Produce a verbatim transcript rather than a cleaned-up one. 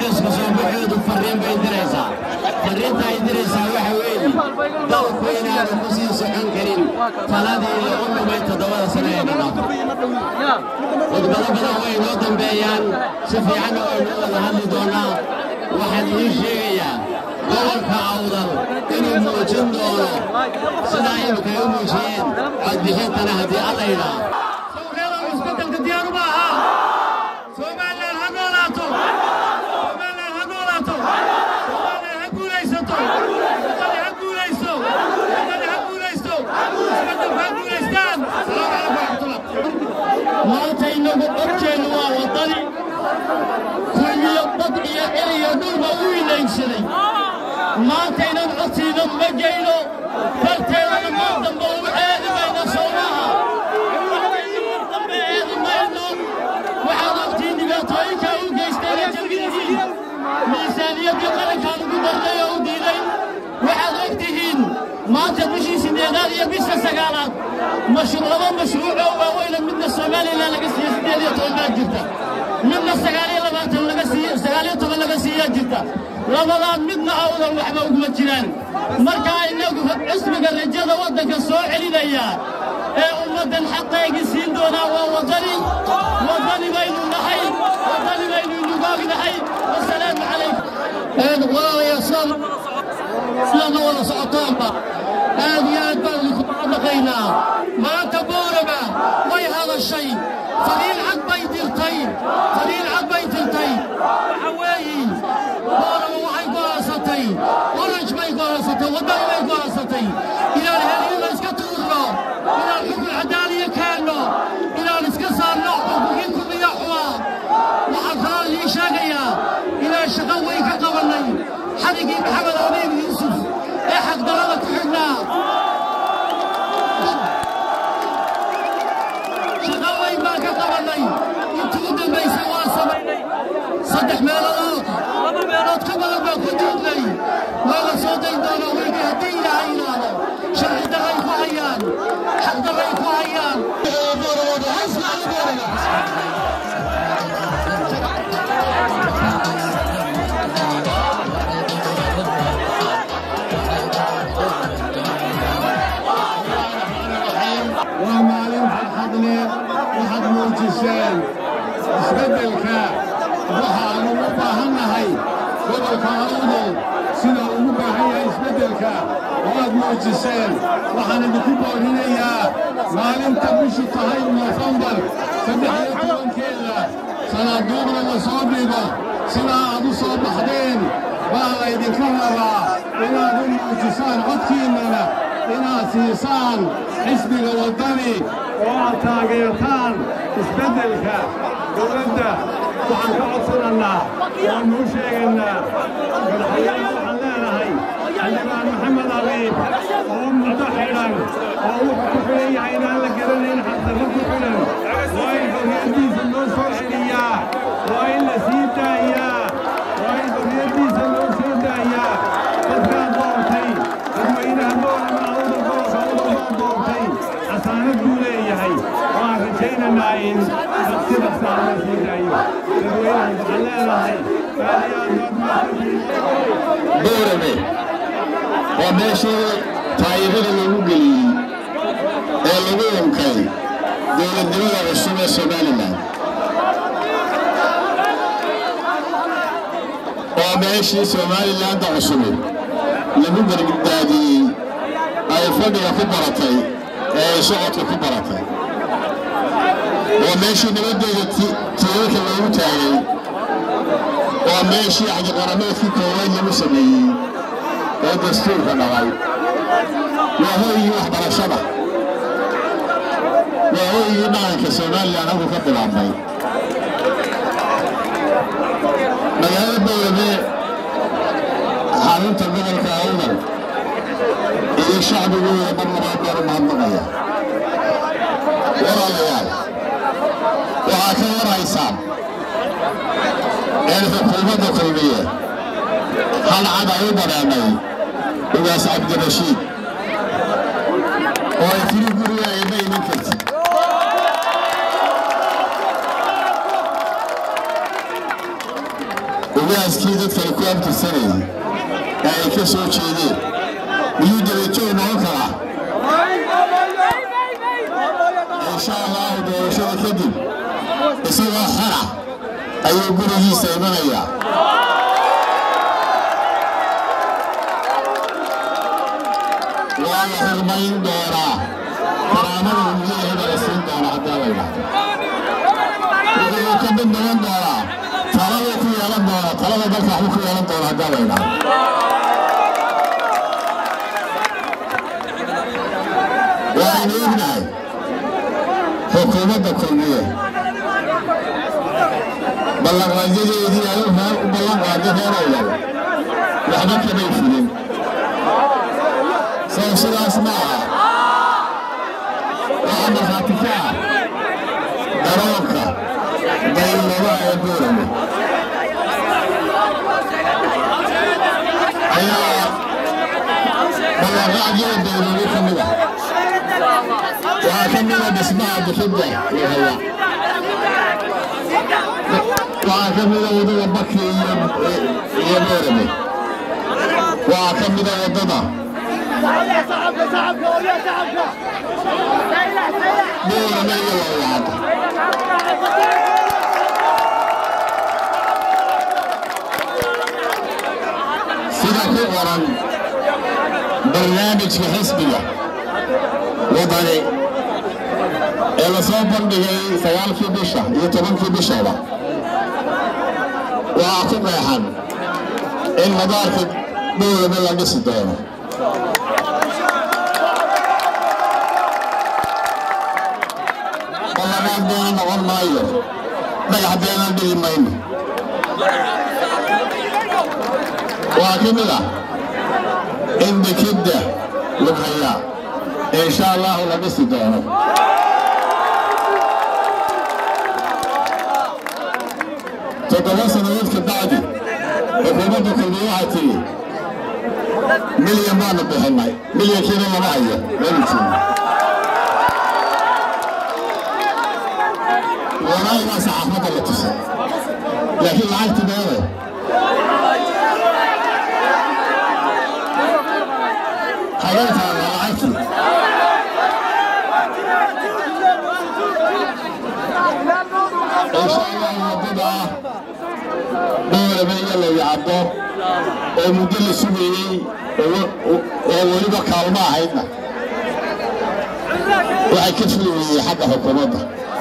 isku soo baxeedu fariin bay diraysaa fariinta ay diraysaa waxa weeye dalku inaanu ku sii socon karin taladii lagu dhumay toddobada sano ee dhamaatay khudbado badan way noo dambeeyaan si fiicanna waynu wada hadli doonaa waxaan idiin sheegayaa gobolka awdal inuu muujin doono sidaa imika ay u muujiyeen codbixintana haddii alla yidhaa sawiryadan isbeddelka diyaaru ma aha Somaliland ha noolaato Somaliland ha noolaato Somaliland ha guulaysato wadani ha guulaysto wadani ha guulaysto isbeddelka ha guulaystaan salaamu calaykum waraxmatullah maanta inagu dhorkeennu waa wadani kulmiyo dad iyo eriyo dhulba u ilaynsaday maanta inaan codsiino ma geyno darteedana maa dambe u eedi mayno soomaha dambe eedi mayno waxaad ogtiin dhibaatooyinka u geystayna jabgiisii miisaaniyaddii qarankaan ugu darnay oo u diiday waxaad og tihiin maanta bishii sideedaad iyo bisha sagaalaad mashruuc laba mashruuc oo waaweyna midna Somaliland laga siiyey sideed iyo toban baa jirta midna sagaal iyo labaatan laga siiyey sagaal iyo toban laga siiyaa jirta labadaa midna awdan waxba uguma jiraan markaa inagu xisbiga rajada waddanka soo celinaya ee ummaddan xaqeegii siin doonaa waa wadani wadani baynu nahay wadani baynu nugaagnahay wasalaamu calaykum walaalayaashaan sidana wada socotaanba aad iyo aad baan idinku mahadnaqaynaa maanta boorama way hadashay fariin cad bay dirtay fariin cad bay dirtay waxa weeye boorama waxay go'aansatay orange bay go'aansatay wadani bay go'aansatay inaan heliyada iska tuurno inaan xukun cadaaliya keenno inaan iska saarno xukunkii kumiya xumaa waxaan kaloo idiin sheegayaa inaan shaqo weyn ka qabannay xadigii maxamed abiib yuusuf ee xaqdarada ku xidhnaa shaqo weyn baan ka qabannay intii u dambaysay waa samaynay saddex meelood laba meelood ka badan baan ku duudnay waa la soo dayn doonaa weydii haddii ilaahay yidhaahdo sharci darray ku hayaan xaq darray ku hayaan ومالين حدنا وحد موجسان اسبدلك وحا أنا مباهنا هاي قبلك أوضو سنة مباهية اسبدلك وحد موجسان وحنا بكبر هنا يا مالين تبشي طهي نوفمبر سبح يكون كيلا سنة دوبرا وصابيبا سنة أبو صباحدين بقى يدي كهربا إلى ذو موجسان عدكينا inaad siisaan xisbiga waddani oo aad taageertaan isbeddelka dowladda waxaan ka codsanannaa waannu u sheegaynaa madaxweynaha waxaan leenahay xildhibaan maxamed abiib oo muddo xidhan oo wuxuu ku xidhan yahay inaan la garanayn xaqdarro ku xidhan waa in xorriyaddiisa loo soo celiyaa waa in la sii daayaa waa in xorriyaddiisa loo soo daayaa dadkaa doortay dadweynaha doorama doortay xasaanad buu leeyahay waan rajaynaynaa in sida saarla sii daayo dadweynaha waxaan leenahay boorame waa meeshii taayibada lagu geliyey ee lagu unkay dowladnimada cusub ee Somaliland waa meeshii Somaliland cusub lagu gargaadiyey ay fadhiga ku baratay ee socodka ku baratay waa meeshii nabadeeda tiirarka loogu taagay waa meeshii caqarameedkii koowaad lagu sameeyey ee dastuurka dhacay waa hooyigii waxbarashada waa hooyigii dhaqanka Somaliland halku ka bilaabmay magaalada boorame xarunta gobolka awdal iyo shacbigooda marlabaad baan u mahadnaqaya walaalayaal waxaa ka waraysaan in xukuumadda kulmiye hal cad ay u banaanay ugaas cabdirashiid oo ay tiri guriga ayma iman kartid وجاز كذا تفكر بتسنين أي كسر شيء يوجد يجون وكلا إن شاء الله ده شو كذي يصير خرع أي يقول لي سيمانية والله هرمين دورا كرامة وجيه هذا السنة على عدالة وإذا كان من دورا طلبوا في يلان دورا طلبوا بس حكوا في يلان دورا عدالة وأنا يبني حكومة كلية بلغ وزير يدي عليها وبلغ وزير عليها وحنا كده يفيدين سوسي أسماء وأنا خاتفة دروكة بين الله يدورني أيها بلغ عجيب دورني كملا وأكمل بسماء بخدة وهو وأكمل وضع بكي يدورني وأكمل وضع يا صعب يا صعب يا صعب دورني يلا سيدة ورا برنامج في حسبية وضعي إلى صوبا بهي سيال في بشة يتبن في بشة وأعطب يحن إن مدارك دولة من لقص الدولة والله ما عندنا نقول مايو ما يحبينا ندري مايو وأكملها إن بكدة لبهيا إن شاء الله لقص الدولة تدرس سنوات كبعدي حكومة كلياتي مليون ما نبهنا مليون كيلو ما معي مليون وراي ناس أحمد الله تسع لكن العالم تبغى حياتها على عايتي إن شاء الله نبدأ دور بين اللي يعبده ومدير السوري وولد كلمة هيدا وأكيد في حد حكومته